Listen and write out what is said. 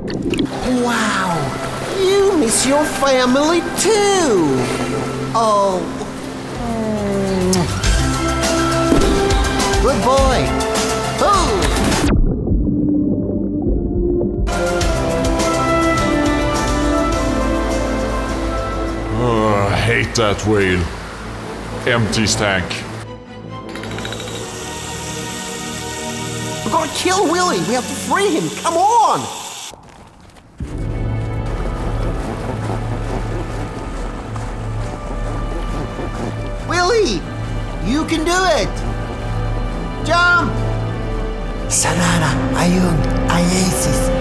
Wow! You miss your family too! Oh. Good boy! Oh! I hate that whale. Empty tank. We're gonna kill Willie! We have to free him! Come on! Willie! You can do it! Jump! Sarara, ayun, Iasis.